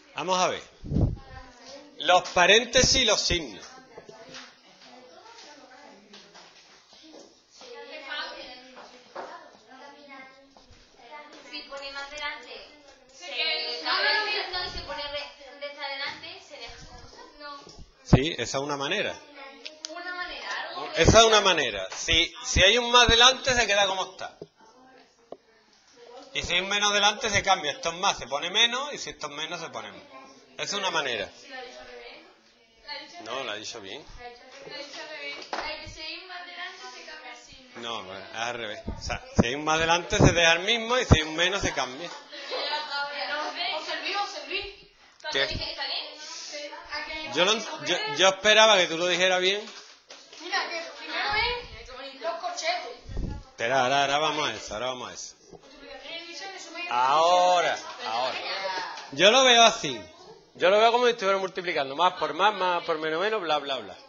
Vamos a ver. Los paréntesis y los signos. Si pone más delante, se cambia el signo y si pone recta delante, se deja como está. No. Sí, esa es una manera. Una manera, algo. Esa es una manera. Si hay un más delante, se queda como está. Y si hay un menos delante, se cambia. Esto es más, se pone menos, y si esto es menos, se pone más. Esa es una manera. ¿La ha dicho al revés? No, lo ha dicho bien. La ha dicho al revés. Hay que seguir más delante, se cambia el signo. No, pues, es al revés. O sea, si hay un más delante, se deja el mismo, y si hay un menos, se cambia. Observí. ¿Cuándo ¿Qué? dije que está bien? Yo esperaba que tú lo dijeras bien. Mira, que primero es los corchetes. Espera, ahora vamos a eso, Ahora. Yo lo veo así. Yo lo veo como si estuviera multiplicando. Más por menos, bla, bla, bla.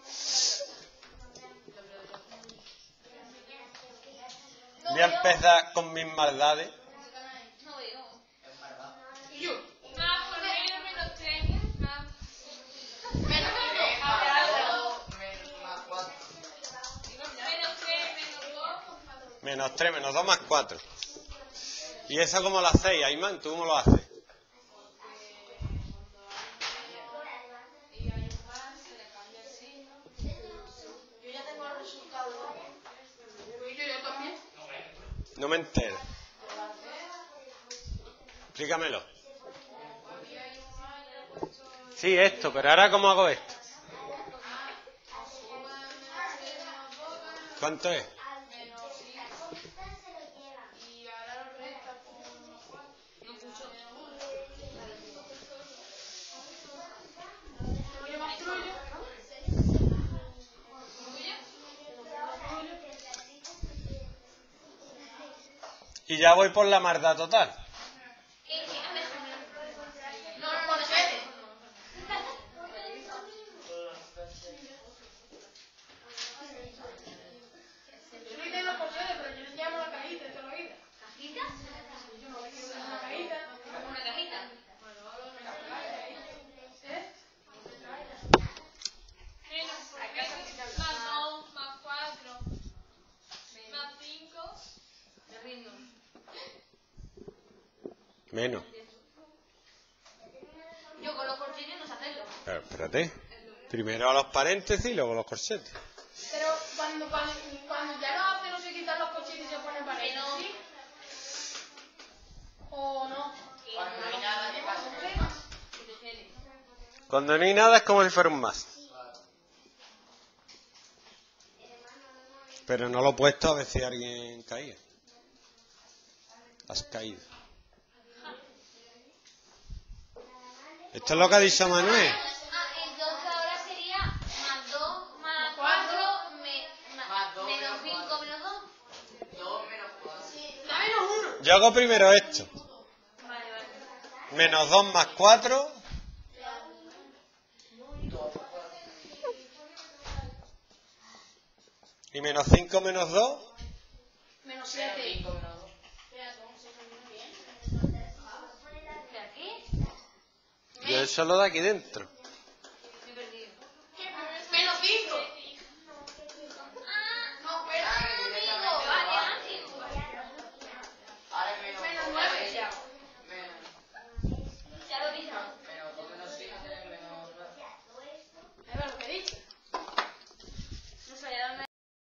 Voy a empezar con mis maldades. No veo. Yo. Más por menos, menos 3. Más. Menos Menos 3, menos 2. Menos 3, menos 2 más 4. ¿Y eso cómo lo hacéis, Ayman? ¿Tú cómo lo haces? Yo ya tengo el resultado. Yo también. No me entero. Explícamelo. Sí, esto, pero ahora ¿cómo hago esto? ¿Cuánto es? Y ya voy por la maldad total. No, los corchetes. Yo no tengo los corchetes, pero yo les llamo la cajita de toda la vida. ¿Cajita? Yo no les quiero una cajita. ¿Una cajita? ¿Eh? Menos más 2, más 4, más 5. Me rindo. Menos. Yo con los corchetes no sé hacerlo. Pero espérate. Primero a los paréntesis y luego a los corchetes. Pero cuando ya no hace, no se quitan los corchetes y se pone paréntesis. ¿O no? Cuando no hay nada, ¿qué pasa? Cuando no hay nada es como si fuera un más. Pero no lo he puesto a ver si alguien caía. Has caído. Esto es lo que ha dicho Manuel. Entonces ahora sería más 2, más 4, menos 5, menos 2. Da menos uno. Yo hago primero esto. Vale. Menos 2 más 4. Y menos 5 menos 2. Menos 7. ¿De aquí? Yo eso lo de aquí dentro.